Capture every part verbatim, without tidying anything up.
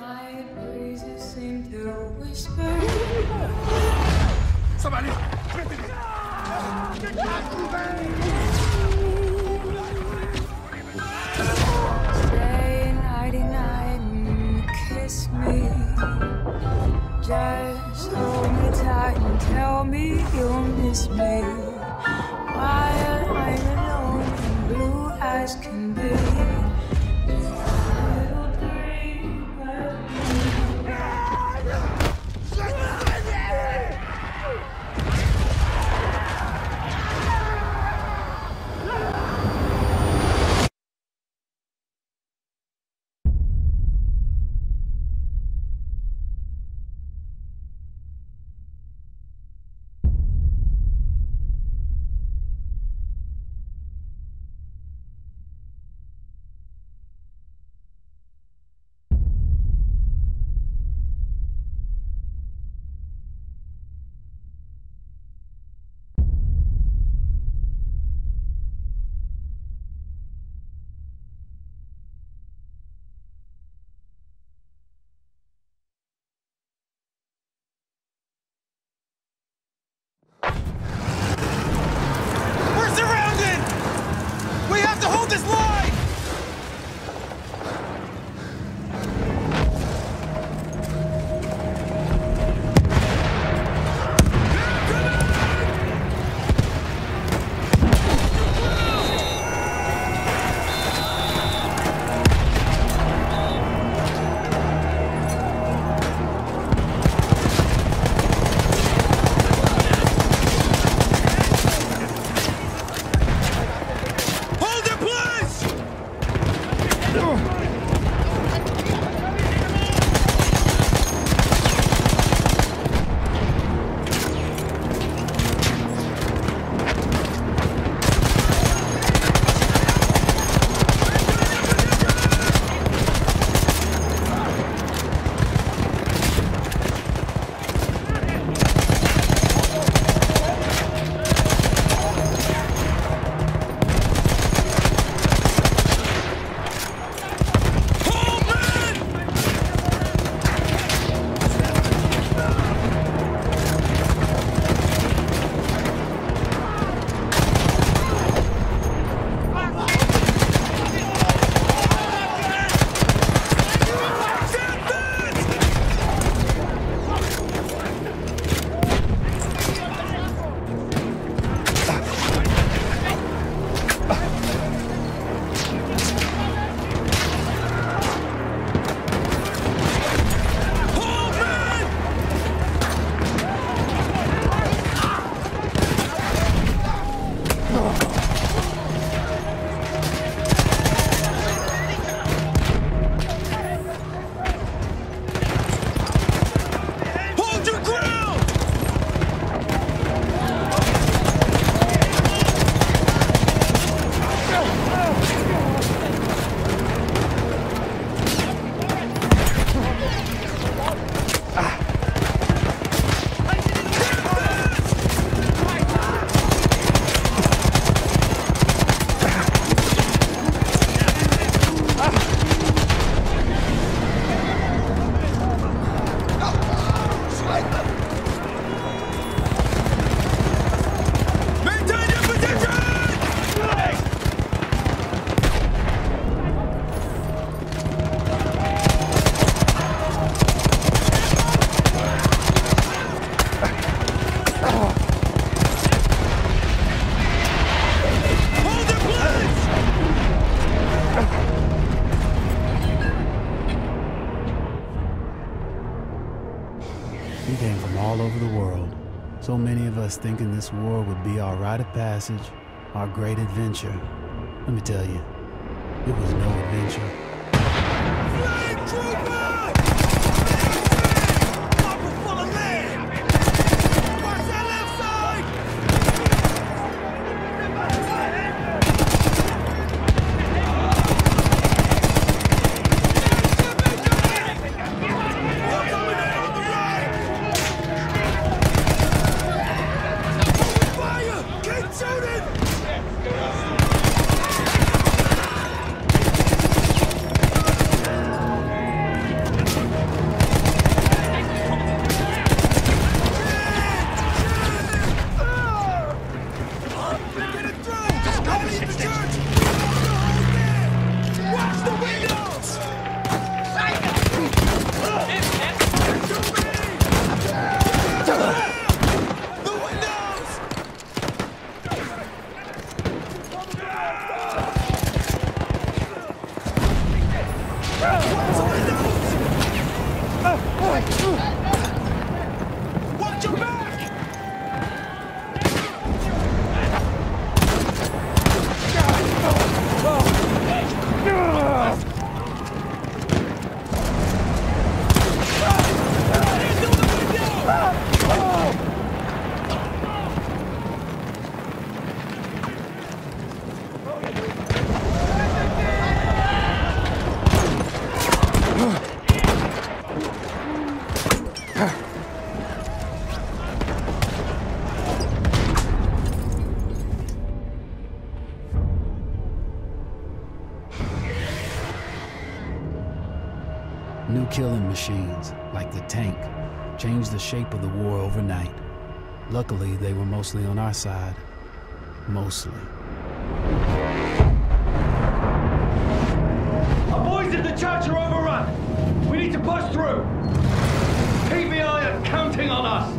My praises seem to whisper. Somebody! Stay nighty-night and kiss me. Just hold me tight and tell me you'll miss me. While I'm alone and blue as can be. This line! We came from all over the world. So many of us thinking this war would be our rite of passage, our great adventure. Let me tell you, it was no adventure. Flame trooper! Full of land! Watch that left side! Fire! Keep shooting! New killing machines, like the tank, changed the shape of the war overnight. Luckily, they were mostly on our side. Mostly. Our boys in the church are overrun. We need to push through. P V I are counting on us.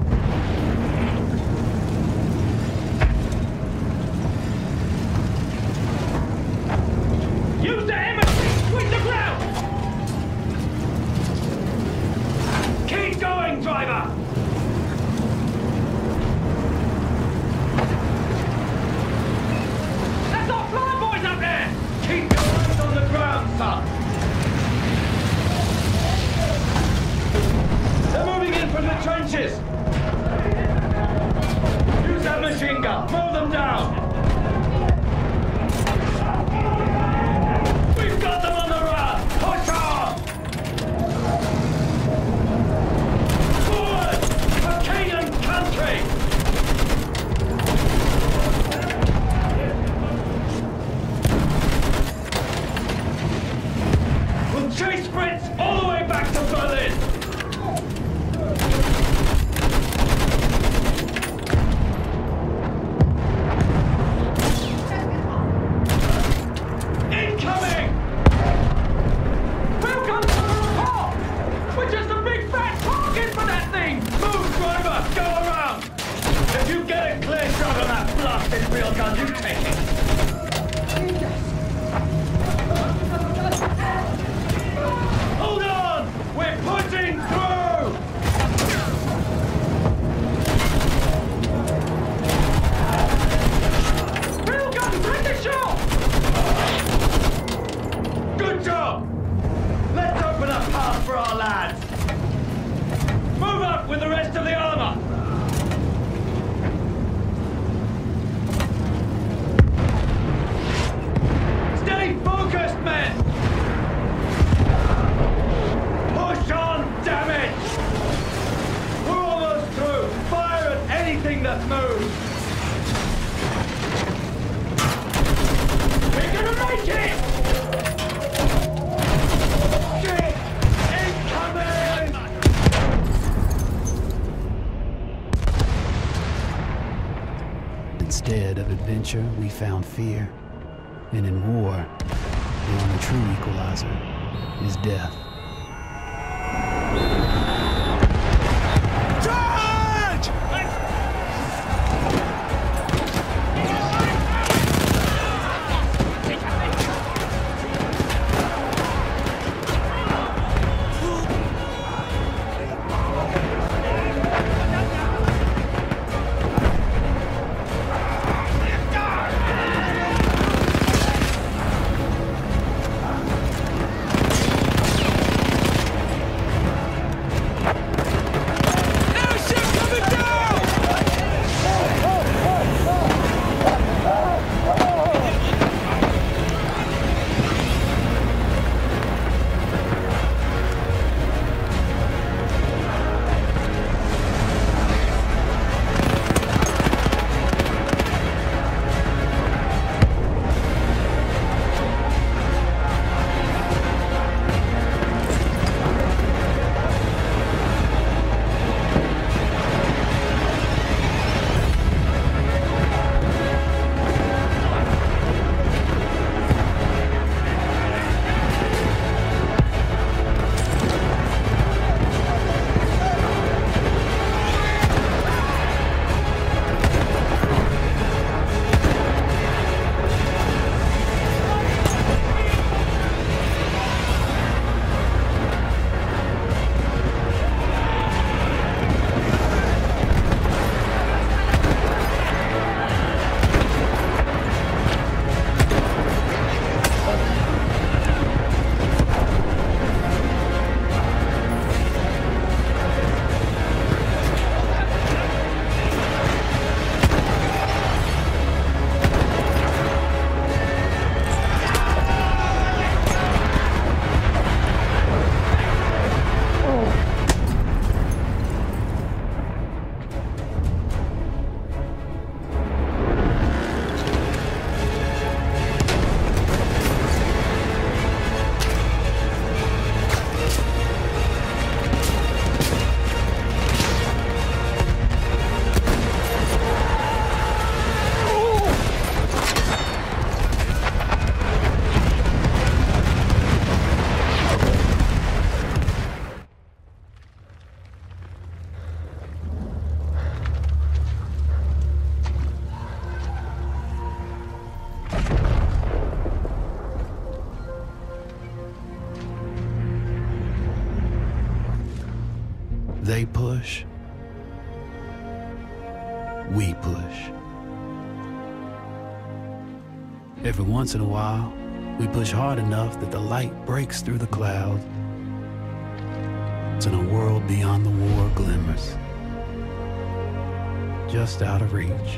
Use the imagery! Sweep the ground! Keep going, driver! That's our fly boys up there! Keep your eyes on the ground, son! They're moving in from the trenches! Use that machine gun! Mow them down! We've got them on the run! Push on! Forward! For king and country! We'll chase Fritz all the way back to Berlin! Hold on! We're pushing through! Railgun, take the shot! Good job! Let's open a path for our lads! Move up with the rest of the armor! Stay focused, men! Push on, damn it! We're almost through! Fire at anything that moves! We're gonna make it! Shit! Incoming! Instead of adventure, we found fear. And in war, the only true equalizer is death. Charge! they push, we push. Every once in a while, we push hard enough that the light breaks through the clouds, and a world beyond the war glimmers, just out of reach.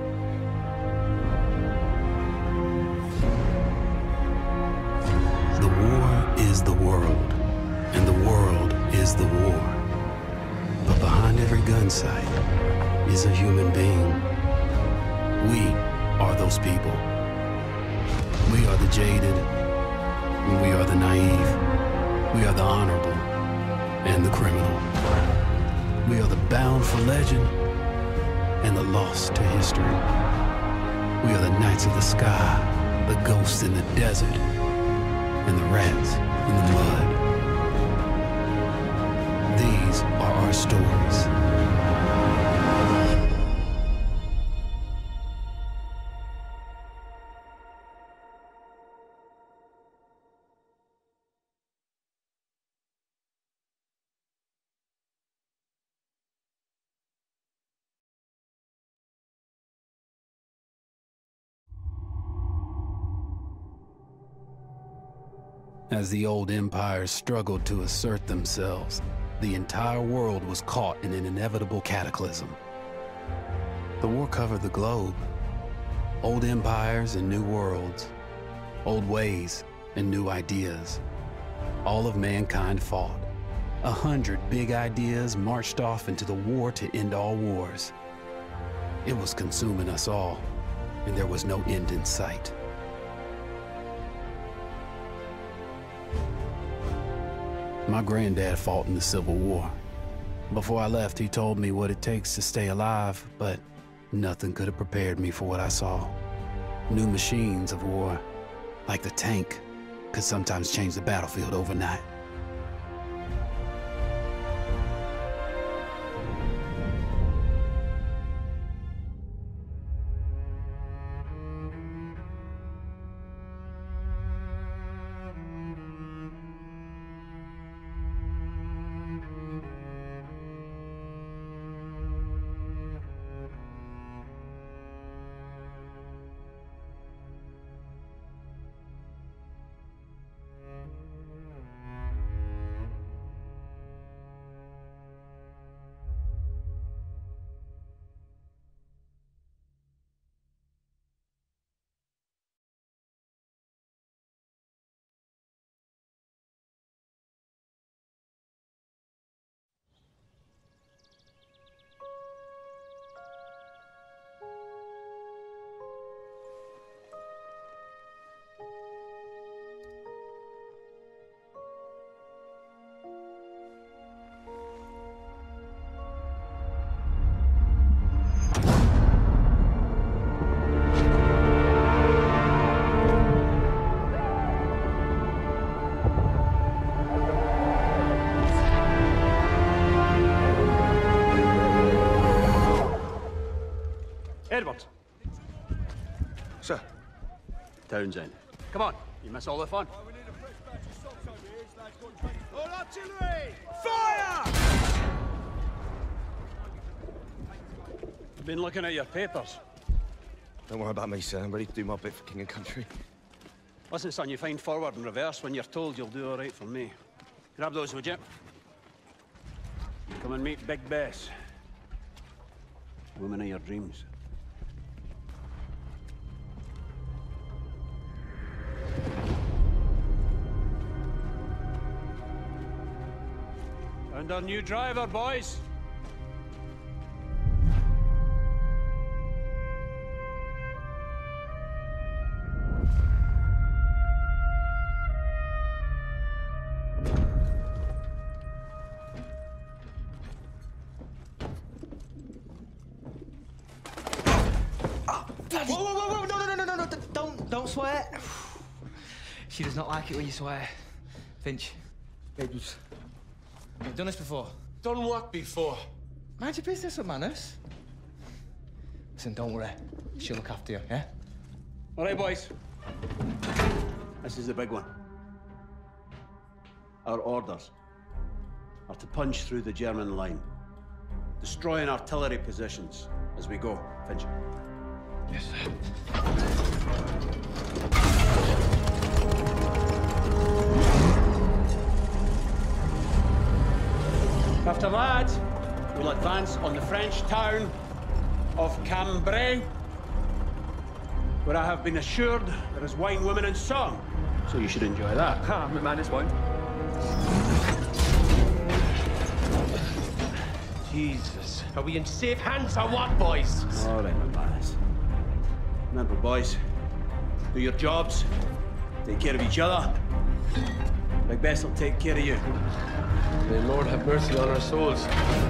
The war is the world, and the world is the war. But behind every gun sight is a human being. We are those people. We are the jaded, and we are the naive. We are the honorable and the criminal. We are the bound for legend and the lost to history. We are the knights of the sky, the ghosts in the desert, and the rats in the mud. These are our stories. As the old empires struggled to assert themselves, the entire world was caught in an inevitable cataclysm. The war covered the globe. Old empires and new worlds. Old ways and new ideas. All of mankind fought. A hundred big ideas marched off into the war to end all wars. It was consuming us all, and there was no end in sight. My granddad fought in the Civil War. Before I left, he told me what it takes to stay alive, but nothing could have prepared me for what I saw. New machines of war, like the tank, could sometimes change the battlefield overnight. Edward. Sir. Townsend. Come on, you miss all the fun. All artillery! Fire! Been looking at your papers. Don't worry about me, sir. I'm ready to do my bit for king and country. Listen, son, you find forward and reverse when you're told you'll do all right for me. Grab those, would you? Come and meet Big Bess. Woman of your dreams. And our new driver, boys. Whoa, whoa, whoa, whoa, no, no, no, no, no, don't, don't swear. She does not like it when you swear. Finch, Bables, you've done this before. Done what before? Mind your business with manners. Listen, don't worry. She'll look after you, yeah? All right, boys. This is the big one. Our orders are to punch through the German line. destroying artillery positions as we go, Finch. Yes, sir. After that, we'll advance on the French town of Cambrai, where I have been assured there is wine, women, and song. So you should enjoy that. Ah, McManus won't. Jesus. Are we in safe hands or what, boys? All right, McManus. Remember, boys, do your jobs, take care of each other. Big Bess will take care of you. May the Lord have mercy on our souls.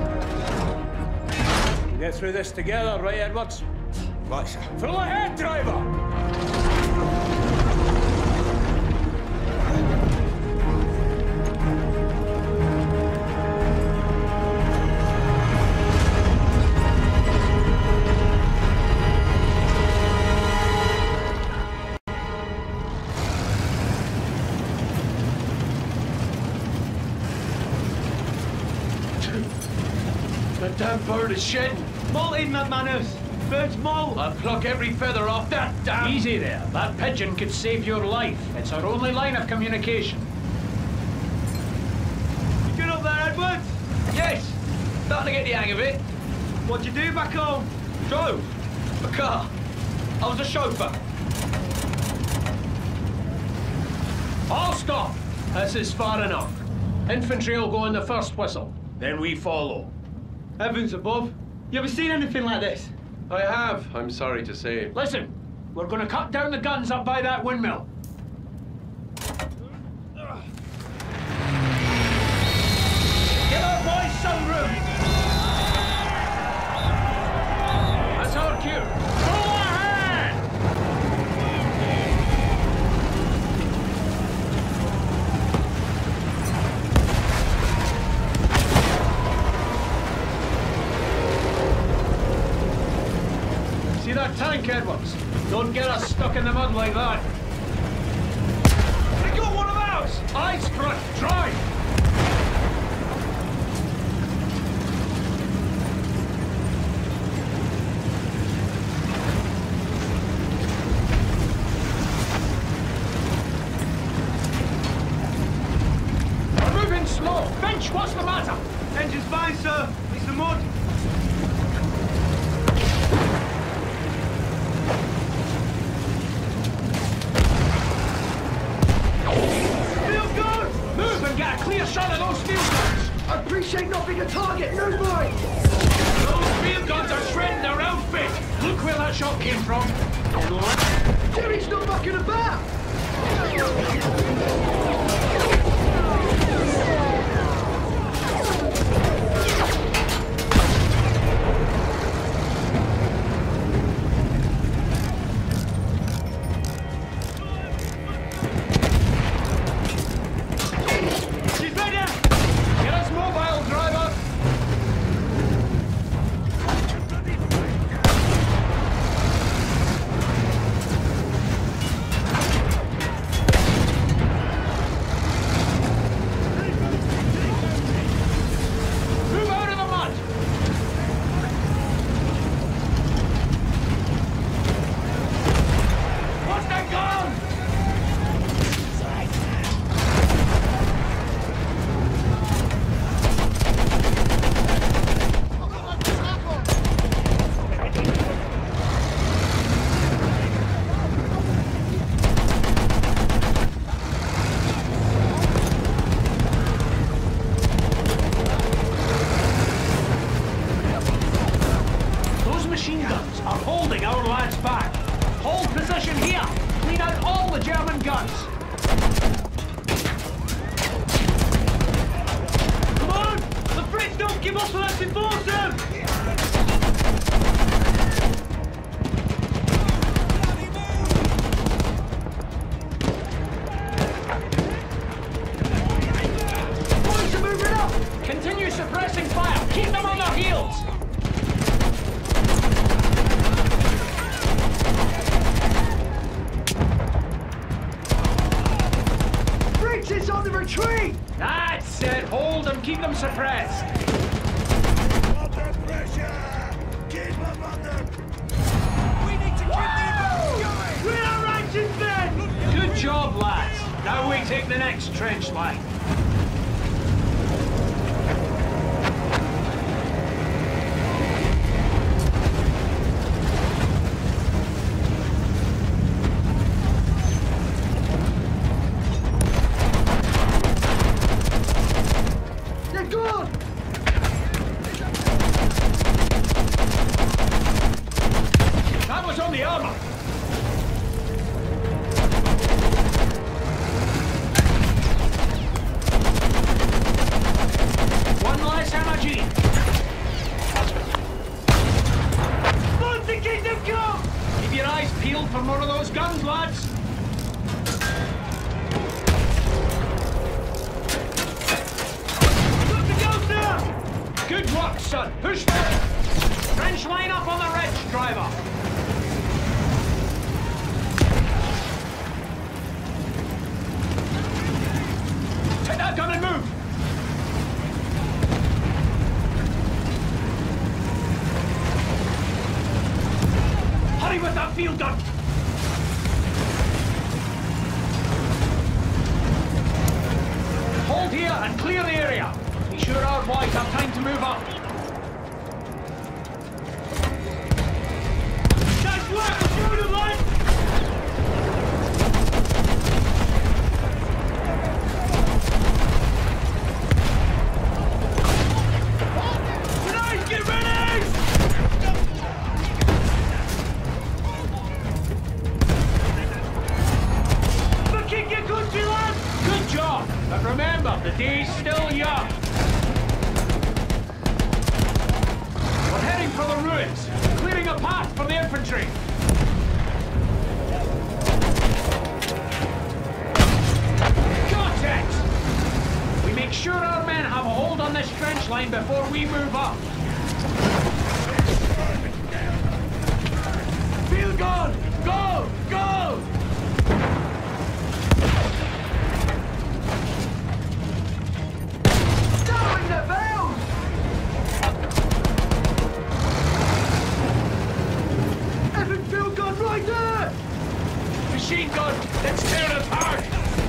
We'll get through this together, right, Edwards? Right, sir. Full ahead, driver! That damn bird is shedding. Molting, McManus! Bird's molt! I'll pluck every feather off that damn... Easy there. That pigeon could save your life. It's our only line of communication. You good up there, Edwards? Yes! Starting to get the hang of it. What'd you do back home? Drove. A car. I was a chauffeur. All stop! This is far enough. Infantry will go on the first whistle. Then we follow. Heavens above. You ever seen anything like this? I have, I'm sorry to say. Listen, we're going to cut down the guns up by that windmill. Give our boys some room. That's our cue. Go ahead! See that tank, Edwards? Don't get us stuck in the mud like that. They got one of ours! Eyes front, drive! We're moving slow. Finch, what's the matter? Engine's fine, sir. It's the mud. Move and get a clear shot of those field guns! I appreciate not being a target, no boy! Those field guns are shredding their outfit! Look where that shot came from! Jimmy's not mucking about! That's it! Hold them, keep them suppressed! pressure! Keep them under! We need to keep the advance going! We are righteous then! Good job, lads. Now we take the next trench line. For more of those guns, lads! Got the guns there! Good work, son! Push forward! Trench line up on the ridge, driver! Take that gun and move! Hurry with that field gun! Hold here and clear the area. Be sure our boys have time to move up. Nice work! Shoot him, lad! Nice! Get ready! But kick your country, lad! Good job! But remember, the day's still young. We're heading for the ruins, clearing a path for the infantry. Cortex! We make sure our men have a hold on this trench line before we move up. Field gun! Go! Go! Machine gun! Let's tear it apart!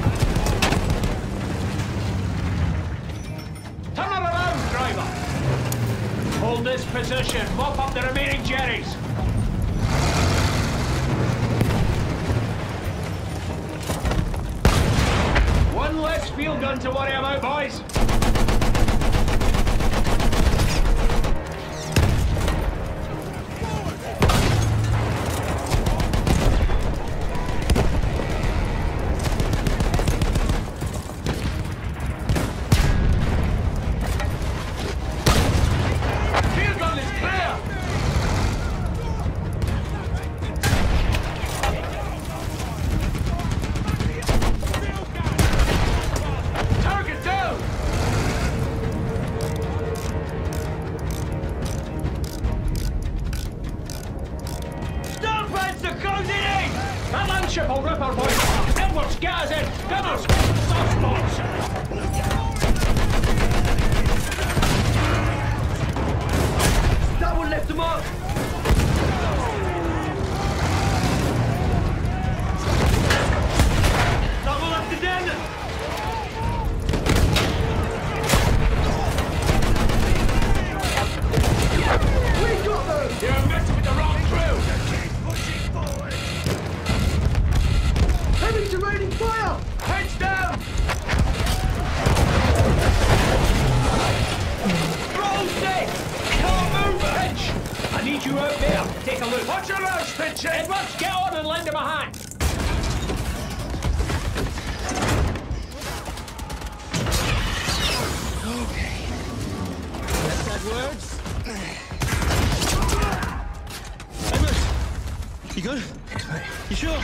Turn it around, driver! Hold this position. Mop up the remaining jerrys. One less field gun to worry about, boys. Will rip our boys apart. Edwards, get us in! Gunners, soft spots! That one left them up! That one left the den! We got them! You're messing with the wrong crew! Keep pushing forward! Heavy terrain fire! Heads down! Roll stick! Can't move, Finch! I need you out there. Take a look. Watch your nose, Finch! Edwards, get on and lend him a hand. Okay. That's that words? Edwards! You good? You sure?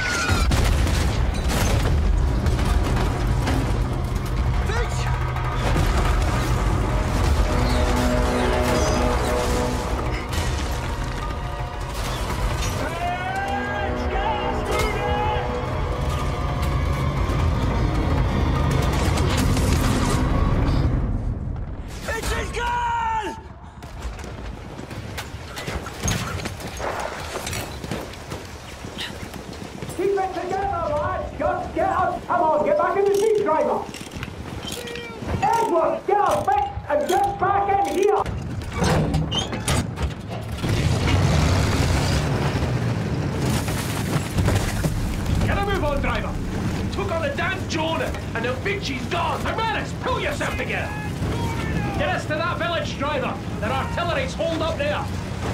She's gone! Hermanus, pull yourself together! Get us to that village, driver! Their artillery's holed up there!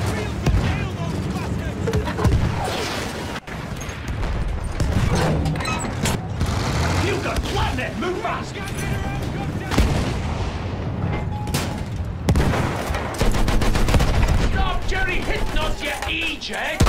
Field gun, flatten it! Move fast! Stop Jerry hitting us, you eject!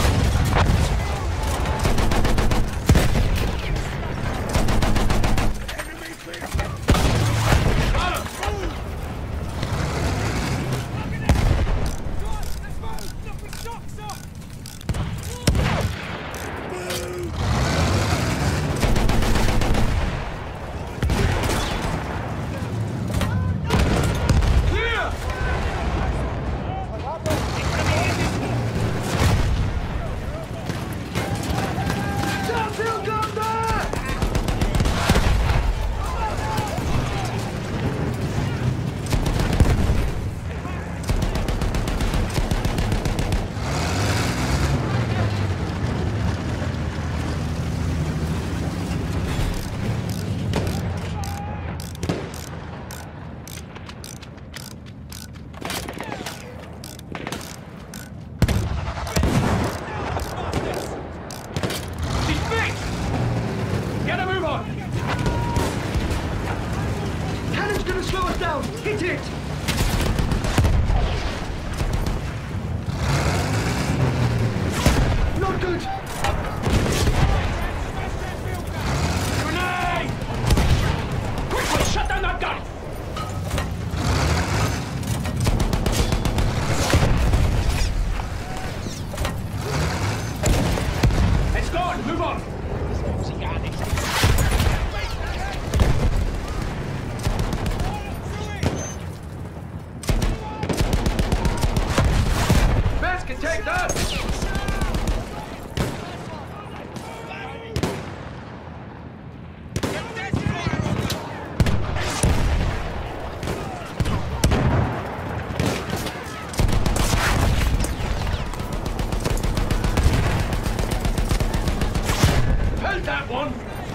Hit it! Not good! Grenade! Quickly, shut down that gun! It's gone! Move on! Take that! Hold that one!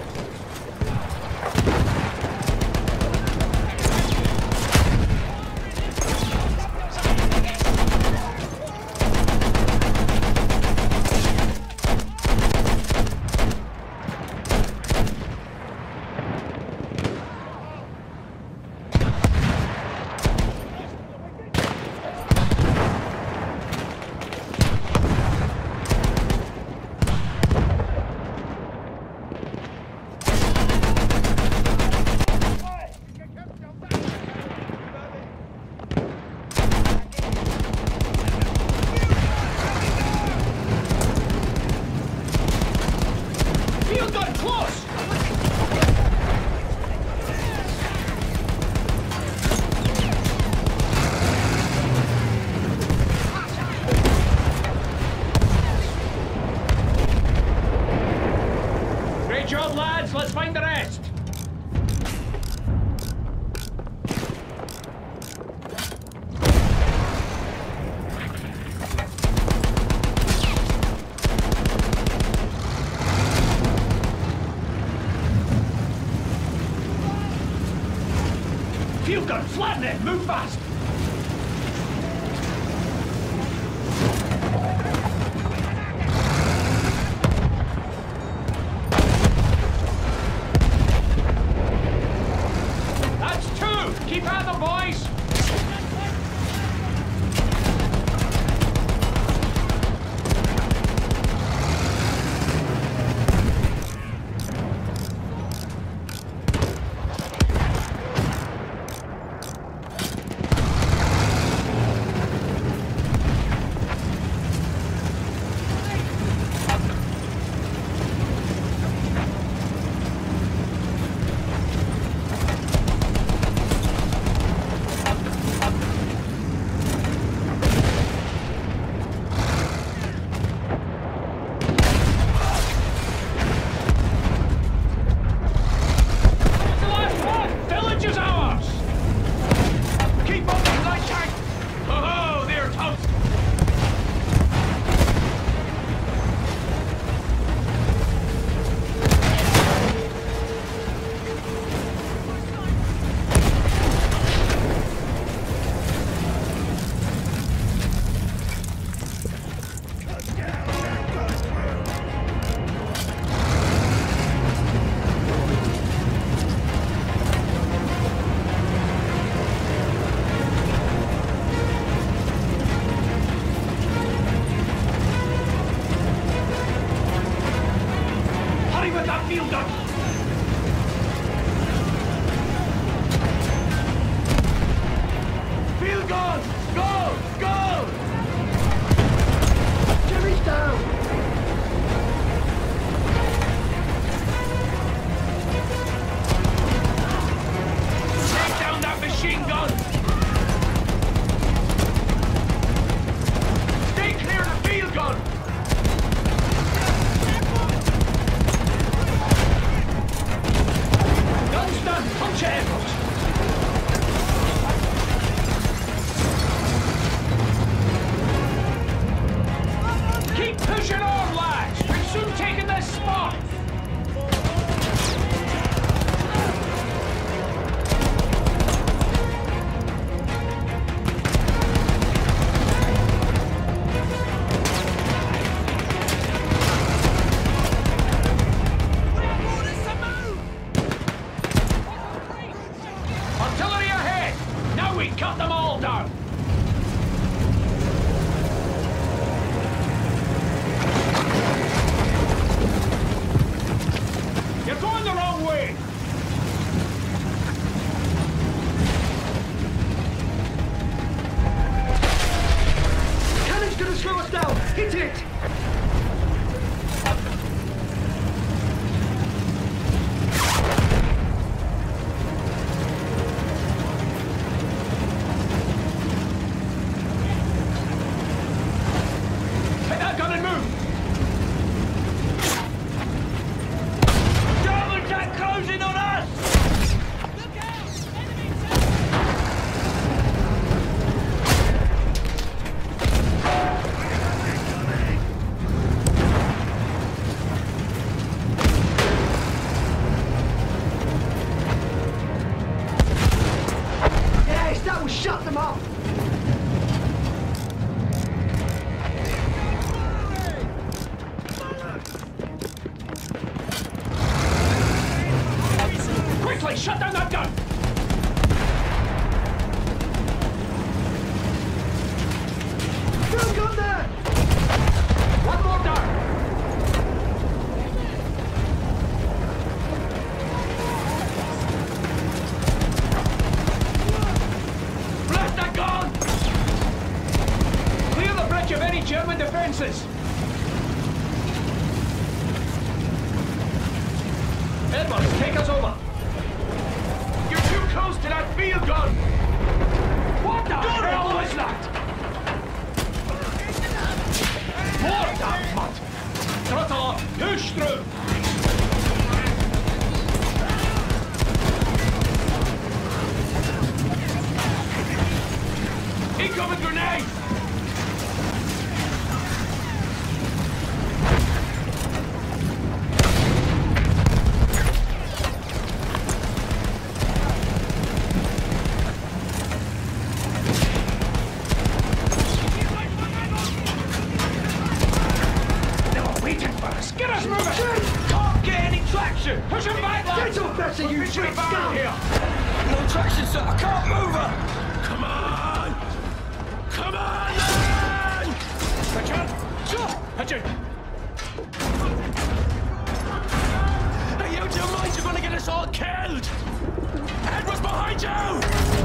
Great job, lads. Let's find the rest. Field gun, flatten it. Move fast. Keep at them, boys! field gun! Go! Go! Jimmy's down! Take down that machine gun! Stay clear of the field gun! Gun's done! Punch ahead! Keep pushing on, lads! We've soon taken this spot! Artillery ahead! Now we cut them all down! You're going the wrong way! Cannon's gonna slow us down! Hit it! Hit that gun and move! Double attack closing on us! Look out! Yes, that will shut them up! Quickly, shut down that gun! Still gun there! One more down! Blast that gun! Clear the bridge of any German defences! Edwards, take us over! You're too close to that field gun! What the hell was that? More damn mud! Throttle up! Push through! Incoming grenade! Get us moving! Can't get any traction! Push him back, lads! Get your better, you trick down here! No traction, sir! I can't move her! Come on! Come on, then! Richard! Richard! Are you out of your minds? You're gonna get us all killed! Edwards behind you!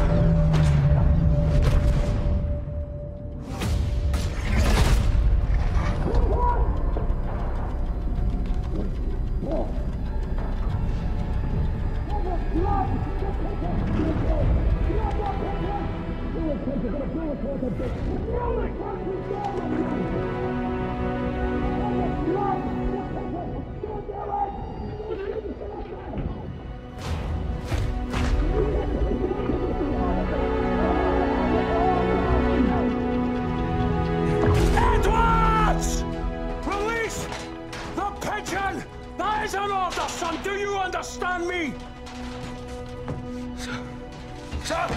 Edwards! Release the pigeon! That is an order, son! Do you understand me? Sir? Sir?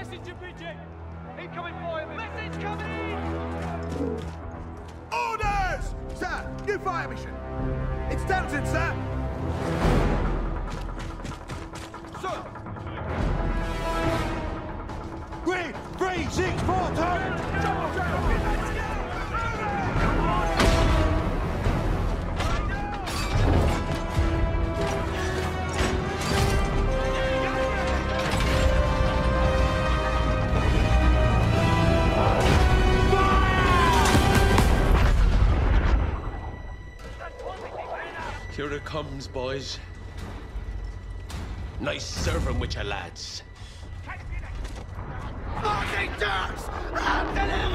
Passenger pigeon! Incoming fire! Message coming in! Orders! Sir, new fire mission. It's Townsend, sir. Sir. Three, three, six, four, turn. Double, double, let's go! Come on! Here it comes, boys. Nice serving with your lads. Fucking ducks! Out to the